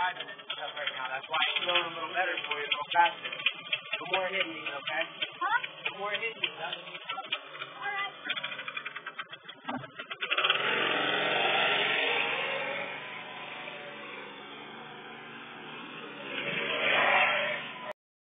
driving and stuff right now. That's why it's going a little better for you, a little faster. No more hitting me, okay? Huh? No more hitting me,